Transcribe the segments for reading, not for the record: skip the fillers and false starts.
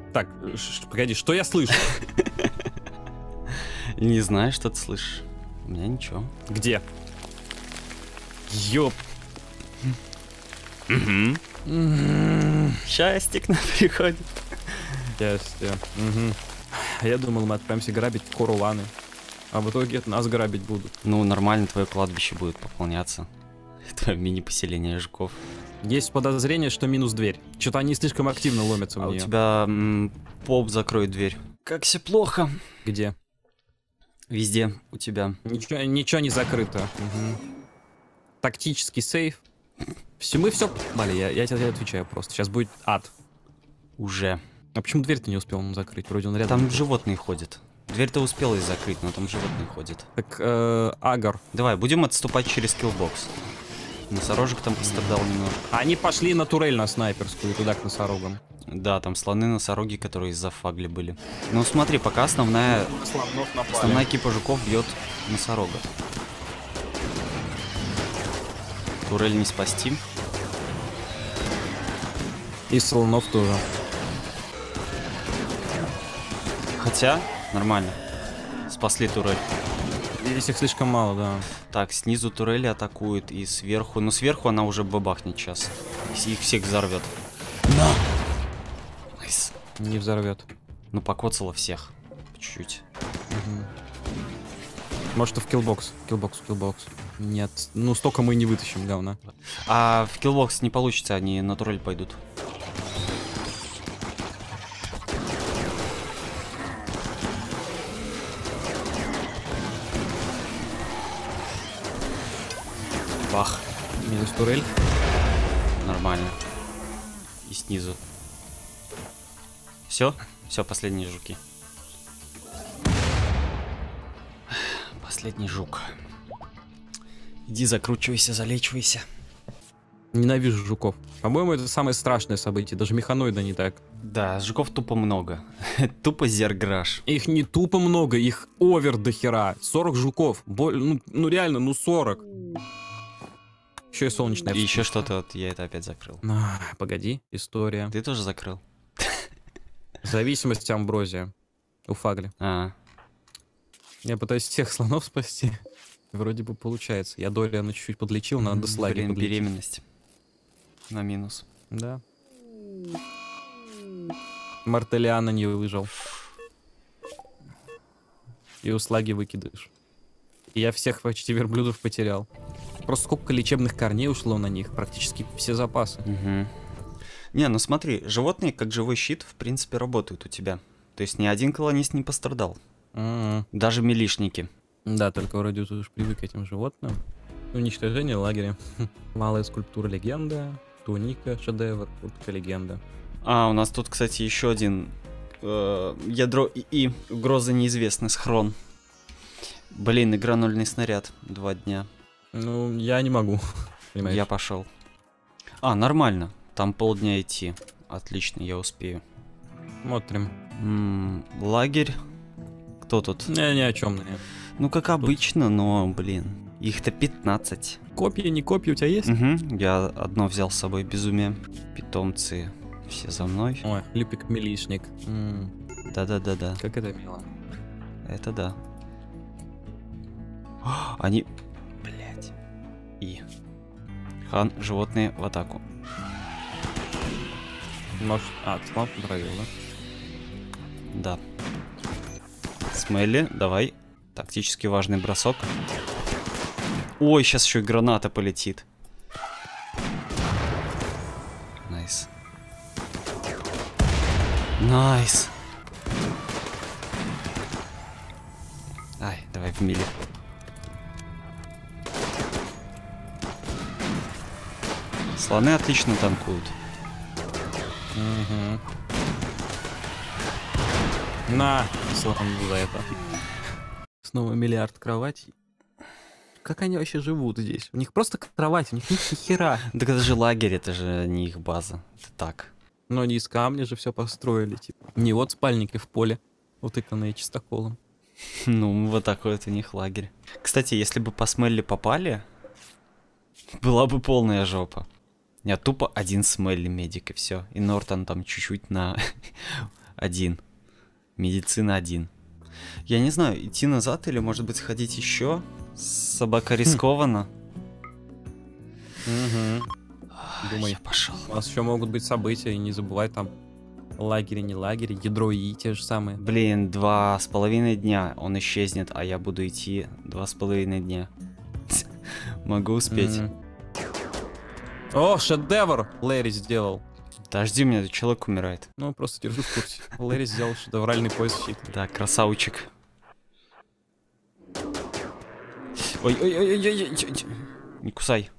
Так, погоди, что я слышу? Не знаю, что ты слышишь. У меня ничего. Где? Ёп. Счастье к нам приходит. Счастье. Я думал, мы отправимся грабить Коруланы. А в итоге это нас грабить будут. Ну, нормально, твое кладбище будет пополняться. Твое мини-поселение жуков. Есть подозрение, что минус дверь. Что-то они слишком активно ломятся в А у нее. тебя поп закроет дверь. Как все плохо. Где? Везде у тебя. Ничего не закрыто. Тактический сейф. Мы все... Вали, я тебе отвечаю просто. Сейчас будет ад. Уже. А почему дверь-то не успел ему закрыть? Вроде он рядом. Там животные ходят. Дверь-то успела и закрыть, но там животные ходят. Так, Агар. Давай, будем отступать через киллбокс. Носорожек там пострадал немножко. Они пошли на турель на снайперскую, туда к носорогам. Да, там слоны-носороги, которые из-за фагли были. Ну смотри, пока основная кипа жуков бьет носорога. Турель не спасти. И слонов тоже. Хотя, нормально. Спасли турель. Здесь их слишком мало, да. Так, снизу турели атакуют и сверху. Но сверху она уже бабахнет сейчас. Их всех взорвет. На! Найс. Не взорвет. Ну, покоцало всех. Чуть-чуть. Может, и в киллбокс. Киллбокс. Нет. Ну, столько мы и не вытащим, говна. А в киллбокс не получится, они на турель пойдут. Бах. Минус турель. Нормально. И снизу. Все? Все, последние жуки. Последний жук. Иди закручивайся, залечивайся. Ненавижу жуков. По-моему, это самое страшное событие. Даже механоида не так. Да, жуков тупо много. Тупо зерграж. Их не тупо много, их овер до хера. 40 жуков. Ну реально, ну 40. Еще и солнечная. И еще что-то, вот я это опять закрыл. Погоди, история. Ты тоже закрыл? Зависимость амброзия. У Фагли. Я пытаюсь всех слонов спасти. Вроде бы получается. Я Дориана чуть-чуть подлечил, надо слаги подлечить. Беременность. На минус. Да. Мартелиана не выжил. И у слаги выкидыш. И я всех почти верблюдов потерял. Просто сколько лечебных корней ушло на них. Практически все запасы. Не, ну смотри, животные как живой щит в принципе работают у тебя. То есть ни один колонист не пострадал. Даже милишники. Да, только вроде ты уж привык к этим животным. Уничтожение лагеря. Малая скульптура легенда. Туника, шедевр, куртка легенда. У нас тут, кстати, еще один ядро и угроза неизвестный схрон. Блин, игра нольный снаряд. 2 дня. Ну, я не могу. Понимаешь? Я пошел. Нормально. Там полдня идти. Отлично, я успею. Смотрим. Лагерь. Кто тут? Ни о чем. Ну, как обычно, но, блин. Их-то 15. Копья, не копья у тебя есть? Я одно взял с собой, безумие. Питомцы все за мной. Ой, Липик-милишник. Да-да-да-да. Как это мило. Это да. Они... Блять. Хан, животные в атаку. Может... слон проверил, да? Да. Смелли, давай. Тактически важный бросок. Ой, сейчас еще и граната полетит. Найс. Найс. Ай, давай в мили. Слоны отлично танкуют. На, слон за это. Снова миллиард кроватей. Как они вообще живут здесь? У них просто кровать, у них нет ни хера. Так это же лагерь, это же не их база. Это так. Но они из камня же все построили, типа. Не вот спальники в поле, утыканные чистоколом. Ну, вот такой вот у них лагерь. Кстати, если бы по Смелли попали, была бы полная жопа. Нет, тупо один Смелли медик и все. И Нортон там чуть-чуть на 1. Медицина 1. Я не знаю, идти назад или, может быть, сходить еще? Собака рискованно. Думай, Я пошел. у нас еще могут быть события, и не забывай там лагерь, не лагерь, ядро и те же самые. Блин, 2,5 дня он исчезнет, а я буду идти 2,5 дня. Могу успеть. О, шедевр! Лэри сделал. Подожди, у меня тут человек умирает. Ну, просто держу в курсе. Лэри сделал шедевральный пояс щит. Да, красавчик. Ой-ой-ой-ой-ой. Не кусай.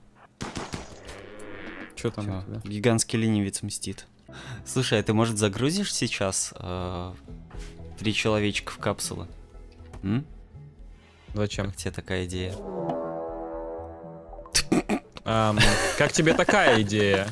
Что там Всё, у тебя? гигантский ленивец мстит. Слушай, а ты, может, загрузишь сейчас 3 человечка в капсулы? М? Зачем? Как тебе такая идея? Как тебе такая идея?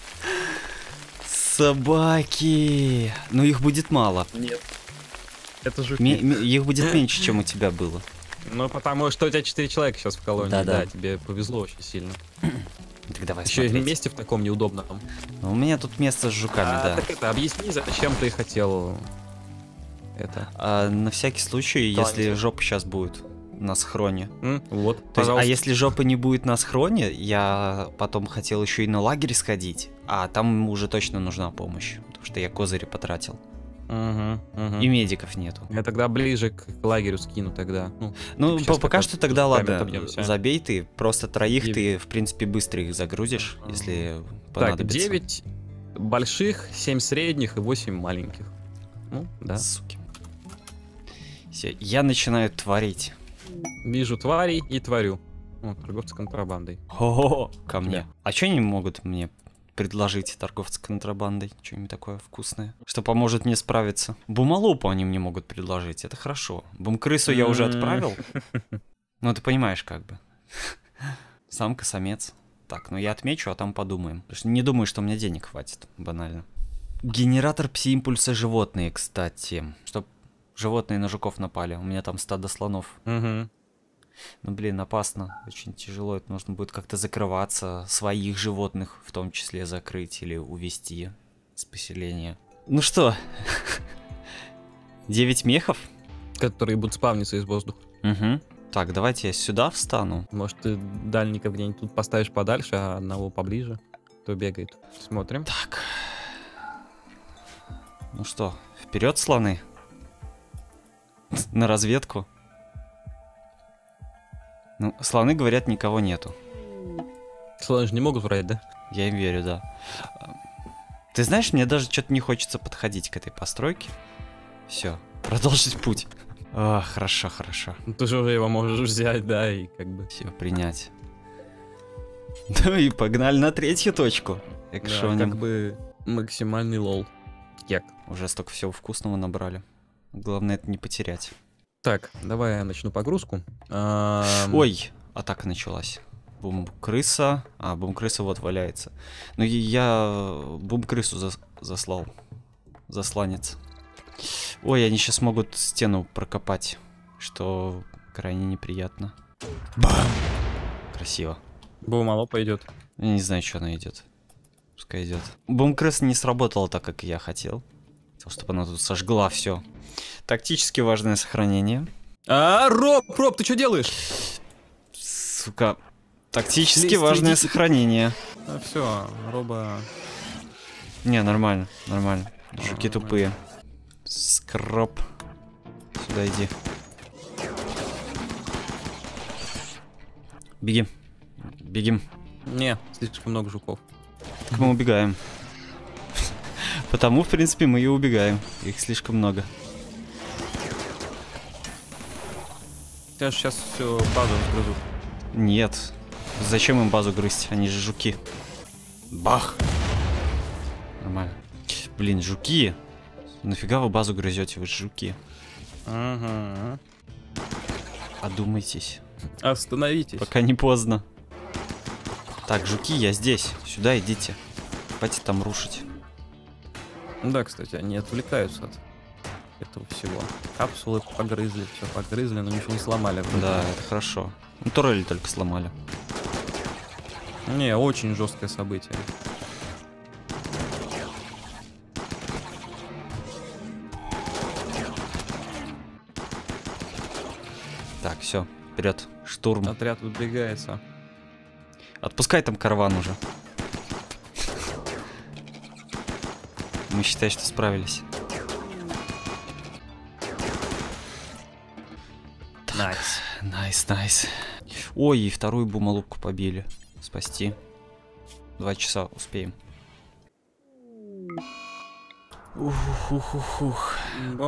Собаки! Ну их будет мало. Нет. Это же... Их будет меньше, чем у тебя было. Ну, потому что у тебя 4 человека сейчас в колонии. Да-да. Да, тебе повезло очень сильно. Так давай Еще и смотреть. вместе в таком неудобном. Ну, у меня тут место с жуками, да. Так это, объясни, зачем ты хотел это. На всякий случай, если жопа сейчас будет на схроне. Вот, То есть, пожалуйста. если жопы не будет на схроне, я потом хотел еще и на лагерь сходить, а там уже точно нужна помощь, потому что я козыри потратил. И медиков нету. Я тогда ближе к лагерю скину тогда. Ну, щас пока так что тогда руками ладно, отобьемся. забей ты, просто троих Девять. ты, в принципе, быстро их загрузишь, если Так, понадобится. 9 больших, 7 средних и 8 маленьких. Ну, да. Суки. Все, я начинаю творить. Вижу тварей и творю. О, торговцы контрабандой. Ого, ко мне. Да. А что они могут мне предложить, торговцы контрабандой? Что-нибудь такое вкусное? Что поможет мне справиться? Бумалупу они мне могут предложить, это хорошо. Бум-крысу я уже отправил. Ну, ты понимаешь, как бы. Самка-самец. Так, ну я отмечу, а там подумаем. Потому что не думаю, что у меня денег хватит, банально. Генератор пси-импульса животные, кстати. Чтоб животные на жуков напали. У меня там стадо слонов. Ну, блин, опасно. Очень тяжело. Это нужно будет как-то закрываться. Своих животных в том числе закрыть или увести с поселения. Ну что? 9 мехов? Которые будут спавниться из воздуха. Угу. Так, давайте я сюда встану. Может, ты дальников где-нибудь тут поставишь подальше, а одного поближе, кто бегает. Смотрим. Так. Ну что, вперед, слоны? На разведку. Ну, слоны говорят, никого нету. Слоны же не могут врать, да? Я им верю, да. Ты знаешь, мне даже что-то не хочется подходить к этой постройке. Все, продолжить путь. Хорошо, хорошо. Ну, ты же уже его можешь взять, да, и как бы... Все, принять. Ну и погнали на 3-ю точку. Да, Экшоним. как бы максимальный лол. Як. Уже столько всего вкусного набрали. Главное это не потерять. Так, давай я начну погрузку. Ой, атака началась. Бум-крыса. Бум-крыса вот валяется. Ну я бум-крысу заслал. Засланец. Ой, они сейчас могут стену прокопать, что крайне неприятно. Бам! Красиво. Бумало пойдет. Я не знаю, что она идет. Пускай идет. Бум-крыса не сработала так, как я хотел. Хотел, чтобы она тут сожгла все. Тактически важное сохранение. Роб, ты что делаешь? Сука. Тактически важное сохранение. Все, Роба... Не, нормально, нормально. Жуки Нормально. тупые. Скроп. Сюда иди. Беги. Бегим. Не, слишком много жуков. Так мы убегаем. Потому, в принципе, мы и убегаем. Их слишком много. Я же сейчас все базу разгрызу. Нет. Зачем им базу грызть? Они же жуки. Бах. Нормально. Блин, жуки. Нафига вы базу грызете? Вы же жуки. Ага. Одумайтесь. Остановитесь. Пока не поздно. Так, жуки, я здесь. Сюда идите. Хватит там рушить. Да, кстати, они отвлекаются от этого всего. Капсулы погрызли, все погрызли, но ничего не сломали. вроде. Да, это хорошо. Ну, турели только сломали. Не, очень жесткое событие. все, вперед, штурм. Отряд выдвигается. Отпускай там караван уже. Мы считаем, что справились. Найс. Найс. Ой, и вторую бумалупку побили. Спасти. 2 часа успеем. Ух.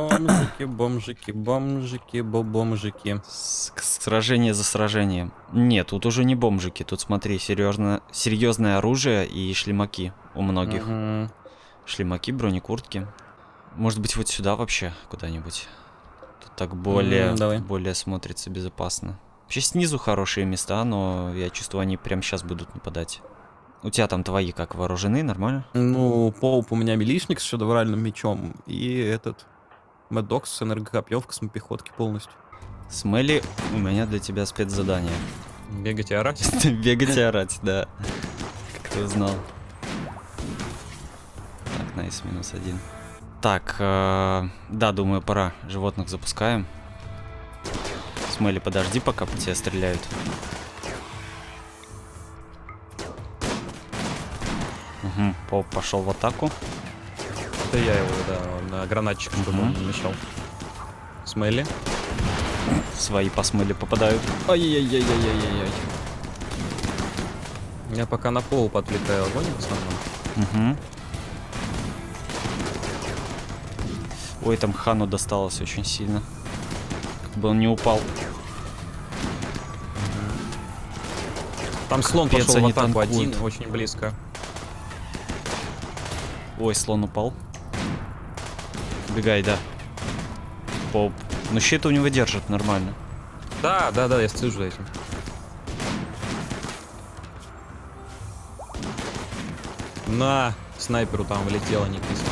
Бомжики, бомжики. Сражение за сражением. Нет, тут уже не бомжики. Тут, смотри, серьезное оружие и шлемаки у многих. Шлемаки, бронекуртки. Может быть, вот сюда вообще куда-нибудь. Тут так более смотрится безопасно. Вообще снизу хорошие места, но я чувствую, они прямо сейчас будут нападать. У тебя там твои как вооружены, нормально? Ну, Поуп у меня милишник с шедевральным мечом. И этот Мэддокс с энергокопьем в космопехотке полностью. Смелли, у меня для тебя спецзадание. Бегать и орать? Бегать и орать, да. Как ты узнал? Так, найс, -1. Так, да, думаю, пора. Животных запускаем. Смелли, подожди, пока по тебе стреляют. Угу, Поп пошел в атаку. Это я его, да, на гранатчик, чтобы он не мешал. Смелли. Свои по Смелли попадают. Ай-яй-яй-яй-яй-яй. Я пока на Поуп отвлекаю огонь в основном. Угу. Ой, там Хану досталось очень сильно. Как бы он не упал. Там слон Капец, пошел в они атаку танкуют. один, очень близко. Ой, слон упал. Убегай, да. Поп. Но щит у него держит нормально. Да, я слежу за этим. На, снайперу там влетело, не кисло.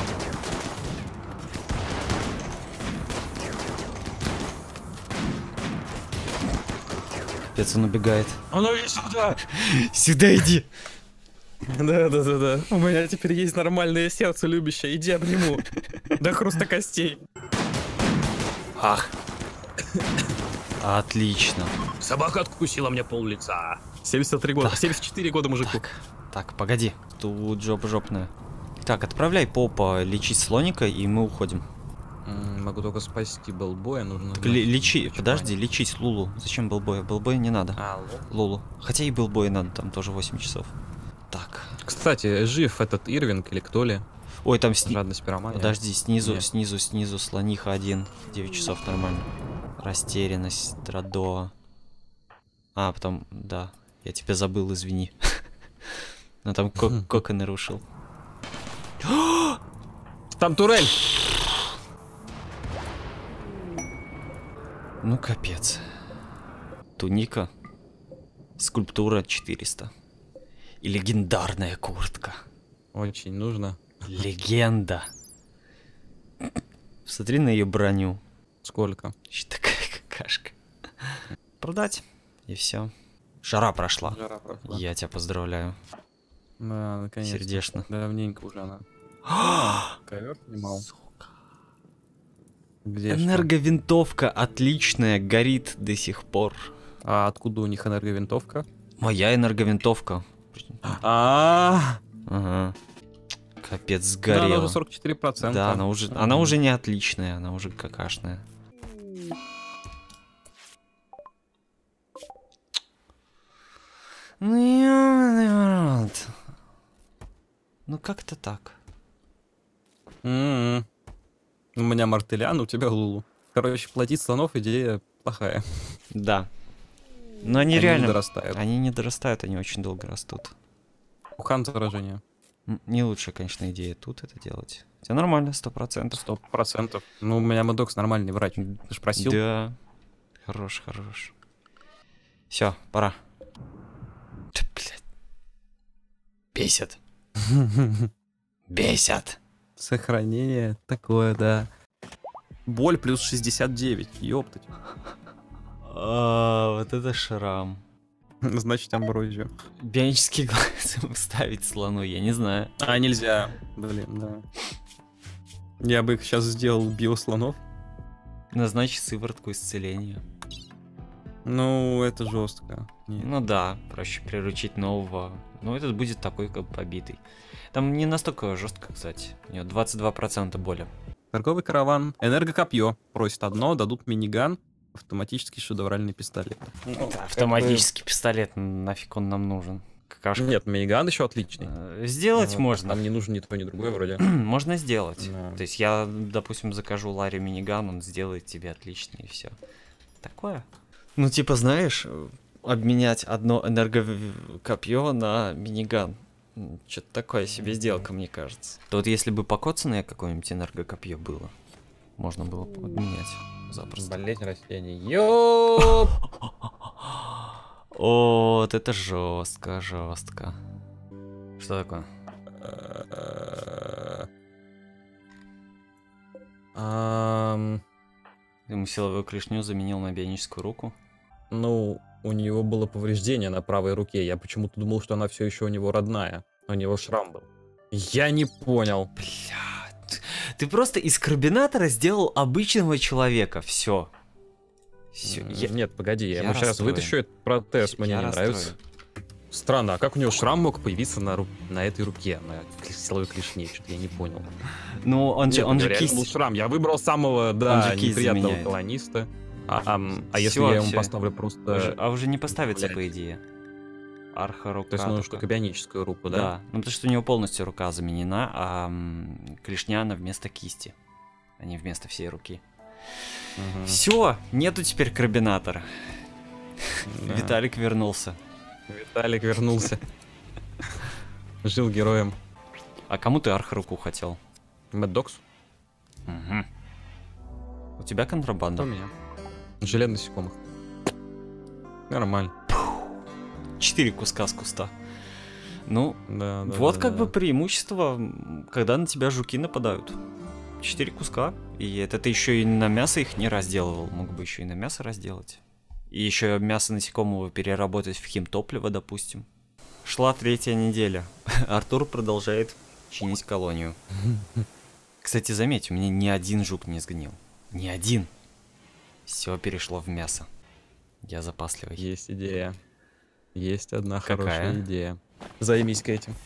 Капец, он убегает. Он иди сюда! Сюда иди! Да. У меня теперь есть нормальное сердце любящее. Иди обниму. До хруста костей. Ах. Отлично. Собака откусила мне пол лица. 73 года. Так. 74 года мужику. Так, погоди. Тут жопа жопная. Так, отправляй Попа лечить слоника, и мы уходим. Могу только спасти Белбоя, нужно... Так, лечи, подожди, лечить Лулу. Зачем Белбоя? Белбоя не надо. Лулу. Хотя и Белбоя надо, там тоже 8 часов. Так. Кстати, жив этот Ирвинг или кто ли? Ой, там Жадность пиромания. Подожди, снизу, Нет. снизу, слониха 1. 9 часов нормально. Растерянность, Драдо. А, потом, да. Я тебя забыл, извини. Но там Кока нарушил. Там турель! Ну, капец. Туника. Скульптура 400. И легендарная куртка. Очень нужно. Легенда. Смотри на ее броню. Сколько? Еще такая какашка. Продать. И все. Жара прошла. Я тебя поздравляю. Да, наконец-то. Сердечно. Давненько уже она. Ковер снимал. Где Энерговинтовка отличная, горит до сих пор. А откуда у них энерговинтовка? Моя энерговинтовка. Ага. Капец, Да, сгорела. она уже 44%. Да, она уже не отличная, она уже какашная. Ну как-то так. У меня Мартелян, у тебя Лулу. Короче, платить слонов идея плохая. Да. Но они реально... не дорастают. Они не дорастают, они очень долго растут. Ухан заражение. Не лучшая, конечно, идея тут это делать. Хотя нормально, 100%. 100%. Ну, у меня Мэддокс нормальный врач. Ты ж просил. Да. Хорош. Все, пора. Блядь. Бесит. Бесят. Сохранение такое, да. Боль плюс 69. Ёптать. Вот это шрам. Значит, амброзию. Бионический глаз ставить слону, я не знаю. А, нельзя. Блин, да. Я бы сейчас сделал биослонов. Назначить сыворотку исцеления. Ну, это жестко. Ну да, проще приручить нового. Но этот будет такой, как побитый. Там не настолько жестко, кстати. У него 22% боли. Торговый караван. Энергокопье. Просит одно, дадут миниган. Автоматический шедевральный пистолет. Автоматический пистолет, нафиг он нам нужен? Какашка. Нет, миниган еще отличный. Сделать можно. Нам не нужен ни то, ни другое вроде. Можно сделать. Да. То есть я, допустим, закажу Ларе миниган, он сделает тебе отлично и все. Такое. Ну, типа, знаешь, обменять одно энергокопье на миниган. Что-то такое себе сделка, мне кажется. То вот если бы покоцанное какое-нибудь энергокопье было, можно было бы обменять запросто. Болезнь растений. Ёп! О, вот это жестко, жестко. Что такое? Ему силовую клешню заменил на бионическую руку. Ну, у него было повреждение на правой руке. Я почему-то думал, что она все еще у него родная. У него шрам был. Я не понял. Бля, ты просто из карбинатора сделал обычного человека. Все. Нет, погоди, я я ему сейчас расстроен. вытащу этот протез, мне Я не расстроен. нравится. Странно, а как у него шрам мог появиться на этой руке, на силовой клешне? Что-то я не понял. Ну, он же реально кисть. был шрам. Я выбрал самого, Он да, же кисть неприятного заменяет. колониста. А если Всё, я ему всё. поставлю просто... Уже не поставится, блядь. по идее. Арха-рука. То есть, ну, только. что, бионическую руку, да? Да. Ну, потому что у него полностью рука заменена, а клешня она вместо кисти, а не вместо всей руки. Мгм. Все, нету теперь карбинатора. Да. Виталик вернулся. Виталик вернулся. Жил героем. А кому ты арха-руку хотел? Мэддокс? Угу. У тебя контрабанда? У меня. Желе насекомых. Нормально. 4 куска с куста. Ну, Да, да, вот да, как да. бы преимущество, когда на тебя жуки нападают. 4 куска. И это ты еще и на мясо их не разделывал. Мог бы еще и на мясо разделать. И еще мясо насекомого переработать в химтопливо, допустим. Шла 3-я неделя. Артур продолжает чинить колонию. Кстати, заметь, у меня ни один жук не сгнил. Ни один. Все перешло в мясо. Я запасливый. Есть идея. Есть одна Какая? хорошая идея. Займись-ка этим.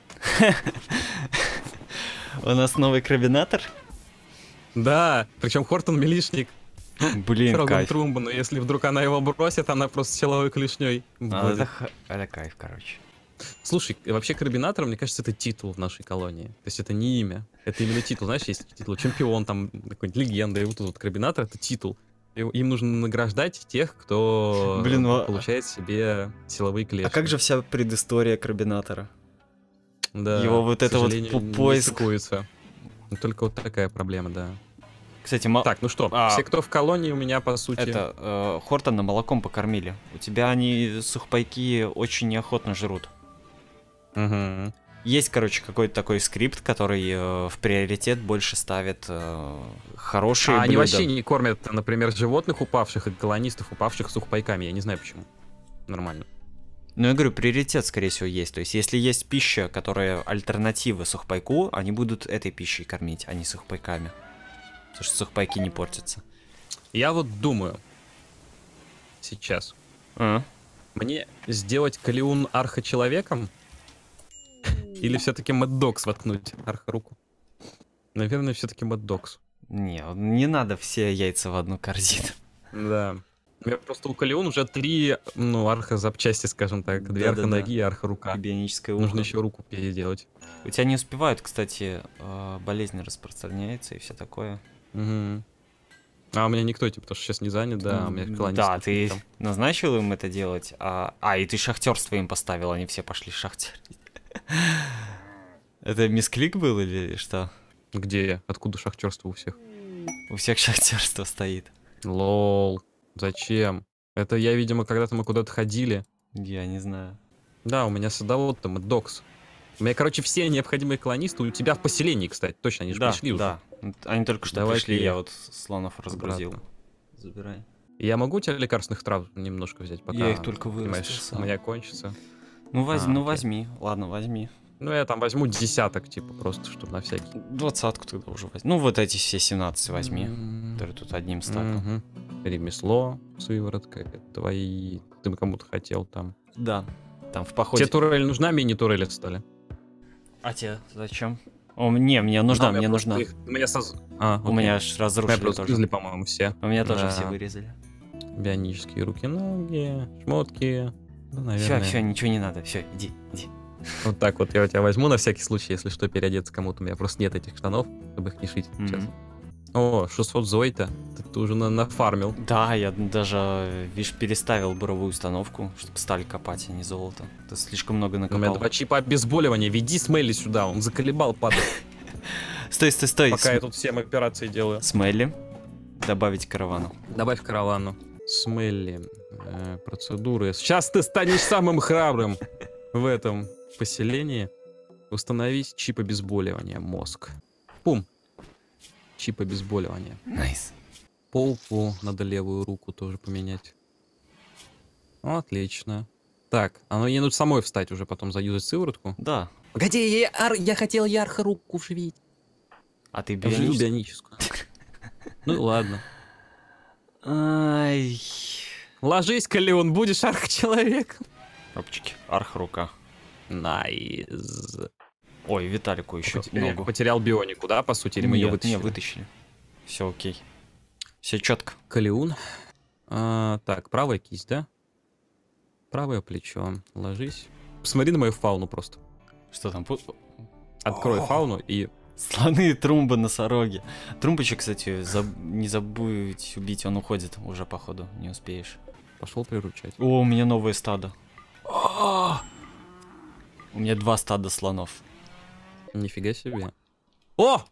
У нас новый карбинатор? Да, причем Хортон милишник. Блин, Строгом кайф. Трумбу, но если вдруг она его бросит, она просто силовой клешней. будет. Это кайф, короче. Слушай, вообще карбинатор, мне кажется, это титул в нашей колонии. То есть это не имя, это именно титул. Знаешь, есть титул чемпион, там какой-нибудь легенда, и вот тут вот карбинатор — это титул. Им нужно награждать тех, кто Блин, получает себе силовые клешни. А как же вся предыстория карбинатора? Да, его вот к это вот сожалению, не поиск. стыкуется. Ну, только вот такая проблема, да. Кстати, Так, ну что, все, кто в колонии, у меня, по сути... это Хортона молоком покормили. У тебя они сухпайки очень неохотно жрут. Мгм. Есть, короче, какой-то такой скрипт, который в приоритет больше ставит хорошие Они блюда. вообще не кормят, например, животных упавших и колонистов упавших сухпайками. Я не знаю почему. Нормально. Ну, я говорю, приоритет, скорее всего, есть. То есть, если есть пища, которая альтернатива сухпайку, они будут этой пищей кормить, а не сухпайками. Потому что сухпайки не портятся. Я вот думаю сейчас, мне сделать Калиун архочеловеком или все-таки Мэддокс воткнуть архоруку? Наверное, все-таки Мэддокс. Не надо все яйца в одну корзину. Да. У меня просто у Калиун уже 3, ну, архозапчасти, скажем так. 2 Да-да-да. архоноги и архорука. Бионическое Нужно ухо. еще руку переделать. У тебя не успевают, кстати, болезнь распространяется и все такое. Мгм. А у меня никто, типа, потому что сейчас не занят, да, у меня колонист. Да, ты назначил им это делать, и ты шахтерство им поставил, они все пошли шахтерить. Это мисклик был или что? Где я? Откуда шахтерство у всех? У всех шахтерство стоит. Лол. Зачем? Это я, видимо, когда-то мы куда-то ходили. Я не знаю. Да, у меня садовод там, Докс. У меня, короче, все необходимые колонисты у тебя в поселении, кстати. Точно, они же пришли уже. Да, они только что Давай пришли, ты я вот слонов разгрузил. обратно. Забирай. Я могу у тебя лекарственных трав немножко взять, пока, Я их только понимаешь, вырастил у сам. меня кончится. Ну, окей. возьми, ладно, возьми. Ну, я там возьму десяток, типа, просто, чтобы на всякий. 20-ку тогда уже возьми. Ну, вот эти все 17 возьми, М. которые тут одним стаком. Мгм. Ремесло, сыворотка. Это твои... Ты бы кому-то хотел там. Да, там в походе. Тебе турель нужна, мини-турель стали? А тебе зачем? О, не, мне нужна, мне нужна. У меня У меня аж разрушили тоже. По-моему, все. У меня тоже все вырезали. Бионические руки-ноги, шмотки. Ну, наверное. Все, ничего не надо. Все, иди. Вот так вот я у тебя возьму на всякий случай, если что, переодеться кому-то. У меня просто нет этих штанов, чтобы их не шить сейчас. О, 600 зой-то. Ты уже нафармил. Да, я даже, видишь, переставил буровую установку, чтобы сталь копать, а не золото. Ты слишком много накопал. У меня 2 чипа обезболивания. Веди Смелли сюда, он заколебал падать. Стой. Пока я тут всем операции делаю. Смелли. Добавить к каравану. Добавь к каравану. Смелли. Процедуры. Сейчас ты станешь самым храбрым в этом поселении. Установить чип обезболивания. Мозг. Пум. Чип обезболивания. Найс. Полку надо левую руку тоже поменять. Отлично. Так, ей нужно самой встать уже, потом заюзать сыворотку. Да. Погоди, я хотел ярко руку вживить. А ты бионическую? Ну ладно. Ай. Ложись, Калеон, будешь арх-человеком. Опчики, арх-рука. Найс. Ой, Виталику еще ногу. Потерял бионику, да, по сути? Или мы ее вытащили? Не, вытащили. Все окей. Все четко. Калеон. Так, правая кисть, да? Правое плечо. Ложись. Посмотри на мою фауну просто. Что там? Открой фауну и... Слоны, трумбы, носороги. Трумбочек, кстати, не забудь убить, он уходит уже, походу, не успеешь. Пошел приручать. О, у меня новое стадо. У меня 2 стада слонов. Нифига себе. О!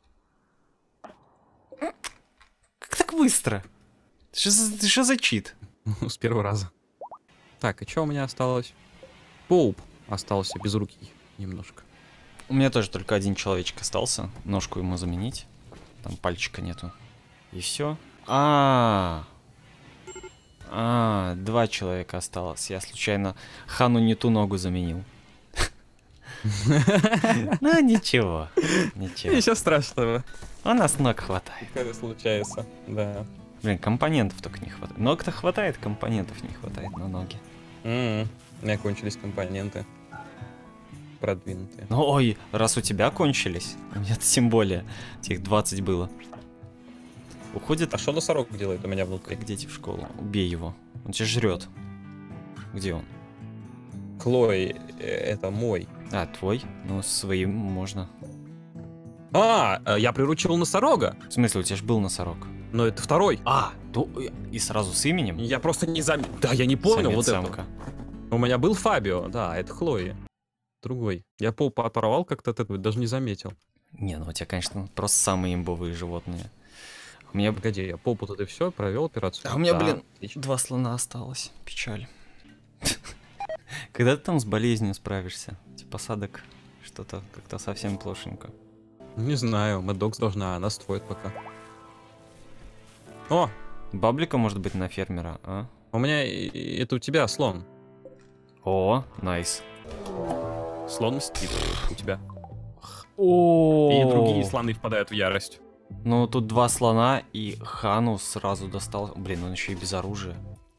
Как так быстро? Что за чит? С первого раза. Так, и что у меня осталось? Поуп остался без руки немножко. У меня тоже только 1 человечек остался. Ножку ему заменить. Там пальчика нету. И все. 2 человека осталось. Я случайно Хану не ту ногу заменил. Ну ничего. Ничего страшного. У нас ног хватает. Когда случается, да. Блин, компонентов только не хватает. Ног-то хватает, компонентов не хватает на ноги. У меня кончились компоненты. Продвинутые. Ну, ой, раз у тебя кончились, у меня тем более. Тех 20 было. Уходит. А что носорог делает у меня внутри? Как дети в школу. Убей его. Он тебя жрет. Где он? Хлои, это мой. А, твой? Ну, своим можно. Я приручил носорога. В смысле, у тебя же был носорог? Но это второй. И сразу с именем? Я просто не заметил. Да, я не понял вот самка. это. У меня был Фабио, да, это Хлои. Другой. Я Поупа оторвал как-то от этого, даже не заметил. Не, ну у тебя, конечно, просто самые имбовые животные. У меня... Погоди, я Поупу тут и все, провел операцию. А у меня, блин, 2 слона осталось. Печаль. Когда ты там с болезнью справишься? Типа осадок, что-то как-то совсем плошенько. Не знаю, Мэддокс должна, она стоит пока. О! Баблика может быть на фермера, а? У меня это у тебя слон. О, найс. Слон мстит у тебя. О. И другие слоны впадают в ярость. Ну, тут 2 слона, и Хану сразу достал. Блин, он еще и без оружия.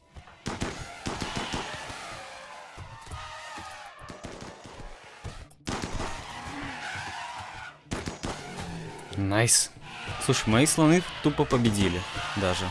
Найс. Слушай, мои слоны тупо победили даже.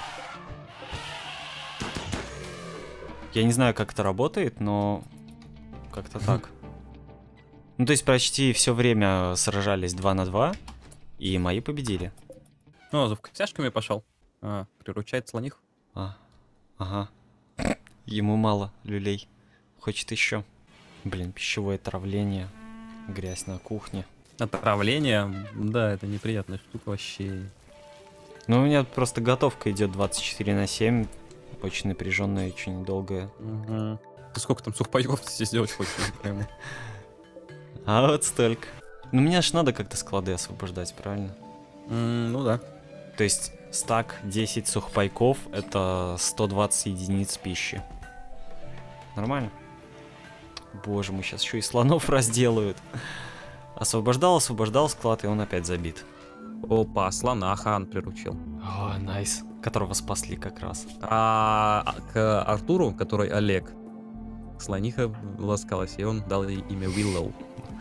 Я не знаю, как это работает, но как-то так. Ну, то есть почти все время сражались 2 на 2, и мои победили. Ну, за костяшками пошел. Приручает слоних. Ага. Ему мало люлей. Хочет еще. Блин, пищевое отравление. Грязь на кухне. Отравление? Да, это неприятная штука вообще. Ну, у меня просто готовка идет 24/7. Очень напряженная, очень долгая. Угу. Ты сколько там сухпайков здесь сделать хочешь? Прямо. А вот столько. Ну, мне ж надо как-то склады освобождать, правильно? Ну да. То есть стак 10 сухпайков — это 120 единиц пищи. Нормально? Боже мой, сейчас еще и слонов разделают. Освобождал склад, и он опять забит. Опа, слона хан приручил. О, найс. Которого спасли как раз. А к Артуру, который Олег, слониха ласкалась, и он дал ей имя Willow.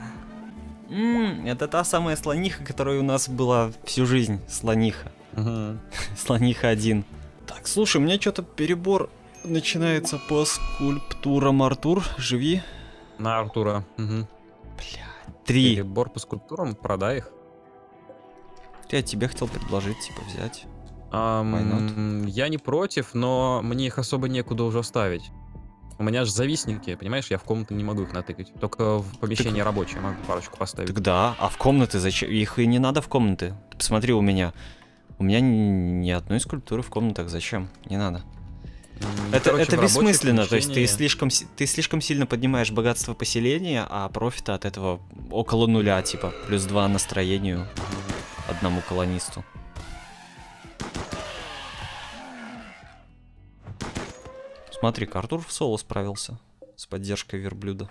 Это та самая слониха, которая у нас была всю жизнь. Слониха. Угу. Слониха 1. Так, слушай, у меня что-то перебор начинается по скульптурам. Артур, живи. На Артура. Угу. Бля, 3. Перебор по скульптурам, продай их. Я тебе хотел предложить, типа, взять. Я не против, но мне их особо некуда уже ставить. У меня же зависники, понимаешь, я в комнаты не могу их натыкать. Только в помещении рабочее могу парочку поставить. Так да, а в комнаты зачем? Их и не надо в комнаты. Посмотри у меня. У меня ни одной скульптуры в комнатах. Зачем? Не надо. Это бессмысленно, то есть ты слишком сильно поднимаешь богатство поселения, а профита от этого около нуля, типа, +2 настроению одному колонисту. Смотри, Артур в соло справился с поддержкой верблюда.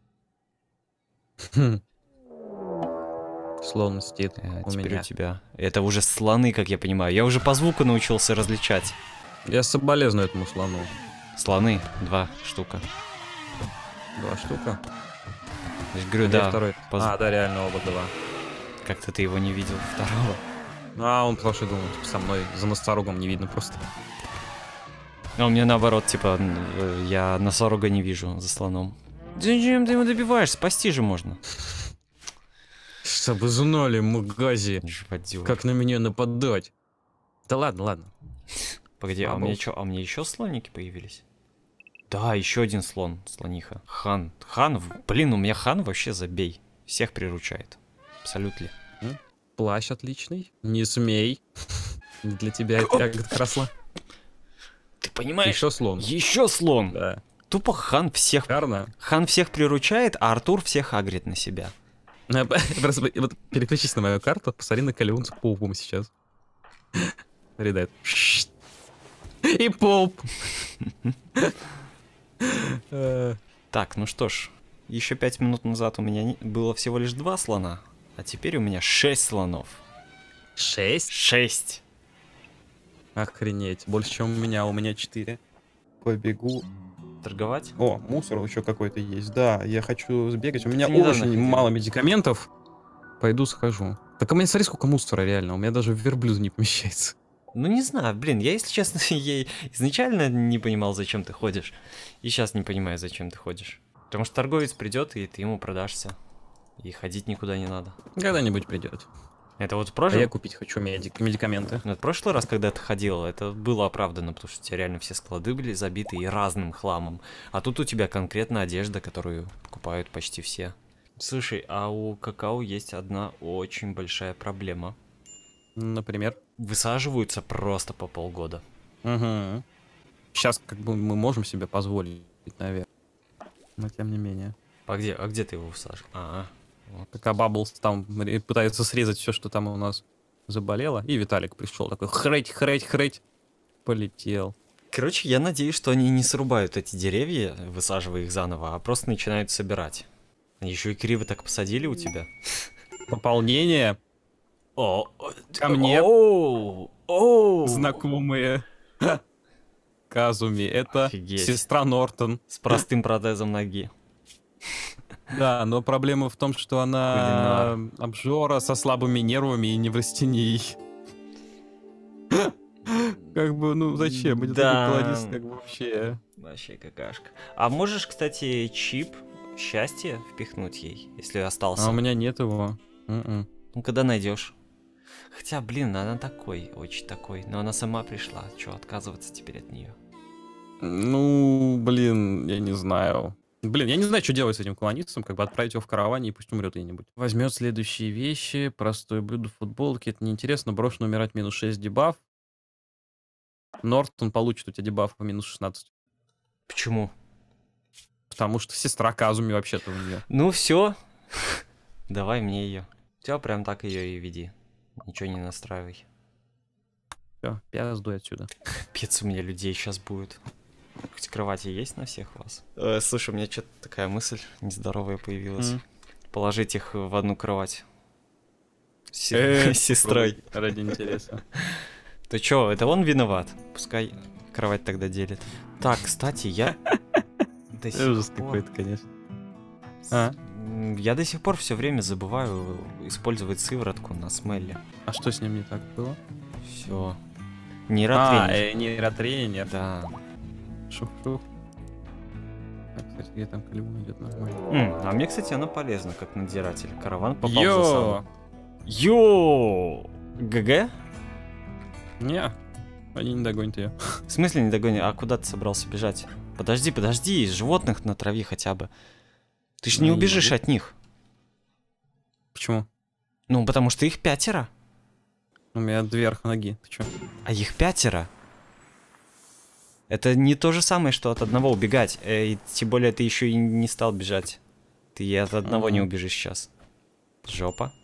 Слон мстит теперь у тебя. Это уже слоны, как я понимаю. Я уже по звуку научился различать. Я соболезную этому слону. Слоны, 2 штука. 2 штука? Я говорю, да. Второй. Да, реально оба 2. Как-то ты его не видел, второго. Он потому что думал, типа, со мной за носорогом не видно просто. А у меня наоборот, типа, я носорога не вижу за слоном. Зачем ты его добиваешь? Спасти же можно. Чтобы знали, Магази, как на меня нападать. Да ладно, ладно. Погоди, а у меня что? А у меня еще слоники появились? Да, еще один слон, слониха. Хан. Блин, у меня хан вообще забей. Всех приручает. Абсолютно. Плащ отличный. Не смей. Для тебя это ягодка росла. Ты понимаешь? Еще слон. Еще слон. Да. Тупо хан всех. Шикарно. Хан всех приручает, а Артур всех агрит на себя. Просто вот переключись на мою карту, посмотри на Калиун с Поупом сейчас. Редает. И Поуп. Так, ну что ж. Еще 5 минут назад у меня было всего лишь 2 слона, а теперь у меня 6 слонов. 6? 6. Охренеть. Больше, чем у меня 4. Побегу. Торговать? О, мусор еще какой-то есть. Да, я хочу сбегать. У меня очень мало медикаментов. Пойду схожу. Так у меня, смотри, сколько мусора реально. У меня даже в верблюд не помещается. Ну не знаю, блин, я, если честно, я изначально не понимал, зачем ты ходишь. И сейчас не понимаю, зачем ты ходишь. Потому что торговец придет, и ты ему продашься. И ходить никуда не надо. Когда-нибудь придет. Это вот в прошлом... А я купить хочу медикаменты. Ну, в прошлый раз, когда ты ходил, это было оправдано, потому что у тебя реально все склады были забиты и разным хламом. А тут у тебя конкретно одежда, которую покупают почти все. Слушай, а у какао есть одна очень большая проблема. Например? Высаживаются просто по полгода. Угу. Сейчас как бы мы можем себе позволить, наверное. Но тем не менее. А где ты его высаживаешь? Вот. Пока Бабблс там пытается срезать все, что там у нас заболело. И Виталик пришел такой, хрыть. Полетел. Короче, я надеюсь, что они не срубают эти деревья, высаживая их заново, а просто начинают собирать. Они еще и криво так посадили у тебя. Пополнение. Ко мне. Знакомые. Казуми. Это сестра Нортон. С простым протезом ноги. Да, но проблема в том, что она обжора со слабыми нервами и неврастенией. Как бы, ну зачем? Мне такой колонист, как бы вообще. Вообще какашка. А можешь, кстати, чип счастья впихнуть ей, если остался? А у меня нет его. Ну, когда найдешь. Хотя, блин, она очень такой. Но она сама пришла. Че, отказываться теперь от нее? Ну, блин, я не знаю. Блин, я не знаю, что делать с этим колонистом, как бы отправить его в караване и пусть умрет где-нибудь. Возьмет следующие вещи, простое блюдо в футболке, это неинтересно, брошено умирать -6 дебаф. Нортон получит у тебя дебаф по -16. Почему? Потому что сестра Казуми вообще-то у нее. Ну все, давай мне ее. Все, прям так ее и веди. Ничего не настраивай. Все, пиздуй отсюда. Капец, у меня людей сейчас будет. Хоть кровати есть на всех вас? Слушай, у меня что-то такая мысль нездоровая появилась. Положить их в одну кровать. с сестрой. Ради интереса. Ты чё, это он виноват? Пускай кровать тогда делит. Так, кстати, я... Ужас какой-то, конечно. Я до сих пор все время забываю использовать сыворотку на Смелле. А что с ним не так было? Все. Нейротренер. Нейротренер. Да. Шух-шух. Так, кстати, где там колебло идет нормально. А мне, кстати, она полезна, как надзиратель. Караван попал в засаду. ГГ? Не, они не догонят ее. В смысле не догонят? А куда ты собрался бежать? Подожди, животных натрави хотя бы. Ты ж не убежишь от них. Почему? Ну, потому что их 5. У меня вверх ноги, ты чё? А их 5. Это не то же самое, что от одного убегать. И тем более ты еще и не стал бежать. Ты и от одного не убежишь сейчас. Жопа.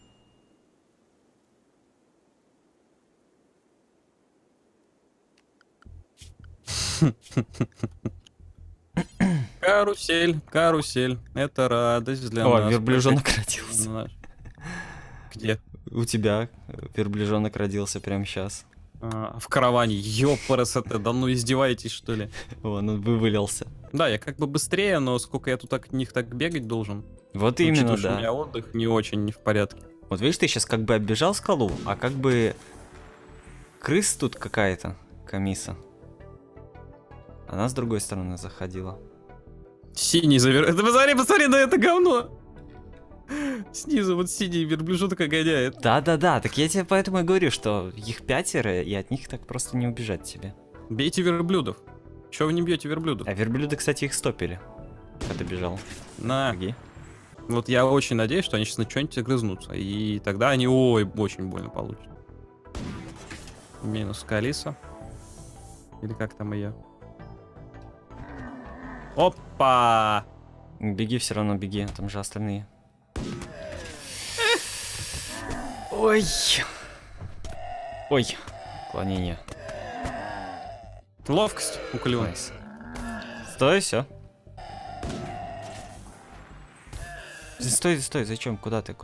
Карусель, карусель. Это радость для нас. О, верблюжонок родился. Где? У тебя верблюжонок родился прямо сейчас. В караване. Ёпарасоте, да ну издеваетесь, что ли? Вон, он вывалился. Да, я как бы быстрее, но сколько я тут от них так бегать должен? Вот именно, да. У меня отдых не очень не в порядке. Вот видишь, ты сейчас как бы оббежал скалу, а как бы крыс тут какая-то, комисса. Она с другой стороны заходила. Синий посмотри на это говно! Снизу вот синий верблюжонок гоняет. Да-да-да, так я тебе поэтому и говорю, что их 5, и от них так просто не убежать тебе. Бейте верблюдов. Чего вы не бьете верблюдов? А верблюды, кстати, их стопили, когда бежал. На. Беги. Вот я очень надеюсь, что они сейчас на что-нибудь огрызнутся. И тогда они, очень больно получат. Минус Калиса. Или как там ее? Опа! Беги, все равно беги, там же остальные. Ой. Ой. Клонение. Ловкость у клюна. Стой, все. Стой, стой, зачем? Куда ты?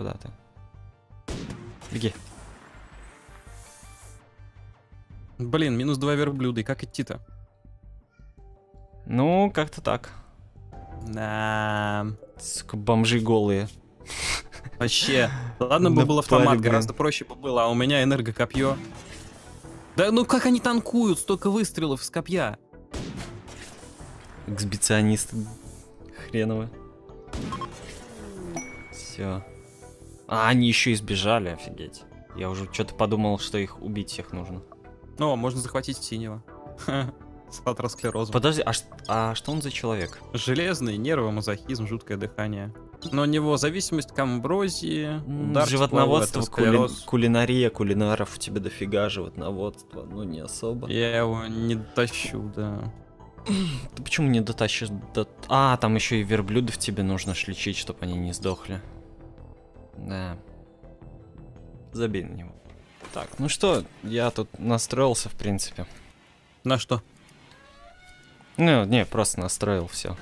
Беги. Блин, минус 2 верблюда, и как идти-то? Ну, как-то так. Да. Сука, бомжи голые. Вообще. Ладно бы был автомат, гораздо проще бы было, а у меня энергокопье. Да ну как они танкуют, столько выстрелов из копья. Эксбиционисты хреновы. Все. А, они еще и сбежали, офигеть. Я уже что-то подумал, что их убить всех нужно. Ну, можно захватить синего. С атеросклерозом. Подожди, а что он за человек? Железный, нервы, мазохизм, жуткое дыхание. Но у него зависимость к амброзии, удар, животноводство, кулинария, кулинаров у тебя дофига животноводства, ну не особо. Я его не дотащу, да. Ты почему не дотащишь? А, там еще и верблюдов тебе нужно лечить, чтобы они не сдохли. Да. Забей на него. Так, ну что, я тут настроился, в принципе. На что? Ну, не, просто настроил все.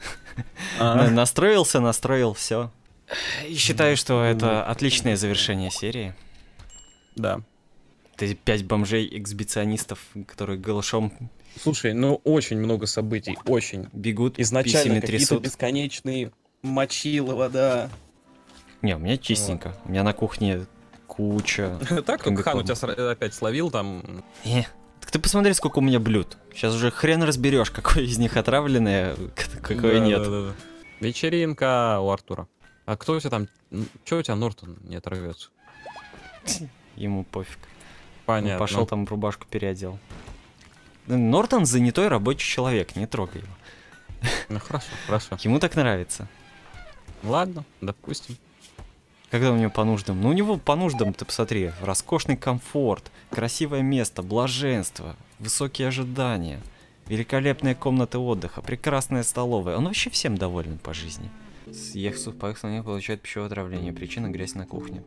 Настроил все. И считаю, что это отличное завершение серии. Да. Это 5 бомжей-эксбиционистов, которые голышом... Слушай, ну очень много событий, очень. Бегут, изначально какие-то бесконечные мочилова, да. Не, у меня чистенько. У меня на кухне куча... Так, только хан у тебя опять словил там... Так ты посмотри, сколько у меня блюд. Сейчас уже хрен разберешь, какое из них отравленное, какое нет. Да. Вечеринка у Артура. А кто у тебя там... Чё у тебя Нортон не оторвется? Ему пофиг. Понятно. Он пошел там рубашку переодел. Нортон занятой рабочий человек, не трогай его. Ну хорошо, хорошо. Ему так нравится. Ладно, допустим. Когда у него по нуждам? Ну у него по нуждам, ты посмотри, роскошный комфорт, красивое место, блаженство, высокие ожидания, великолепная комната отдыха, прекрасная столовая. Он вообще всем доволен по жизни. Съев сухпайок, слоне получает пищевое отравление. Причина — грязь на кухне.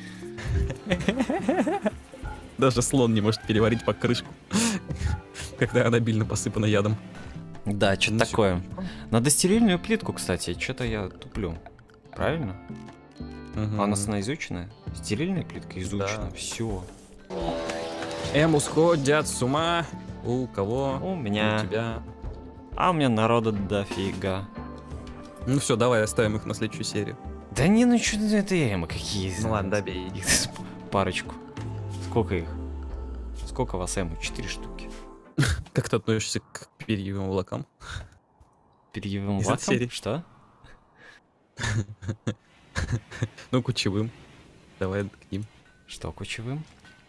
Даже слон не может переварить покрышку, когда она обильно посыпана ядом. Да, что-то такое. Надо стерильную плитку, кстати. Что-то я туплю. Правильно? А у нас она изученная? Стерильная плитка изучена. Да. Все. Эму сходят с ума. У кого? У меня. У тебя. А у меня народу дофига. Ну все, давай оставим их на следующую серию. Да не, ну что это эмы какие? Ну ладно, добей. Их парочку. Сколько их? Сколько у вас эму? 4 штуки. Как ты относишься к перьевым облакам? Перьевым Из лаком? этой серии. Что? Ну, кучевым. Давай к ним. Что кучевым?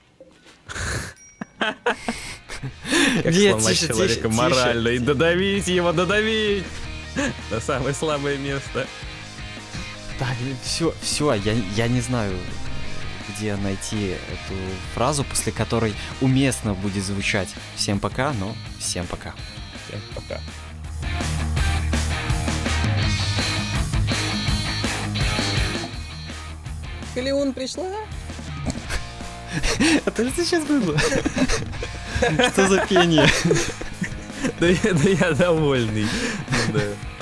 Как Нет, сломать тише, человека тише, морально тише. и додавить его, додавить на самое слабое место. Так, все, я не знаю, где найти эту фразу, после которой уместно будет звучать. Всем пока, но всем пока. Всем пока. Калеон пришла? Это что сейчас было? Что за пение? Да я довольный. Да.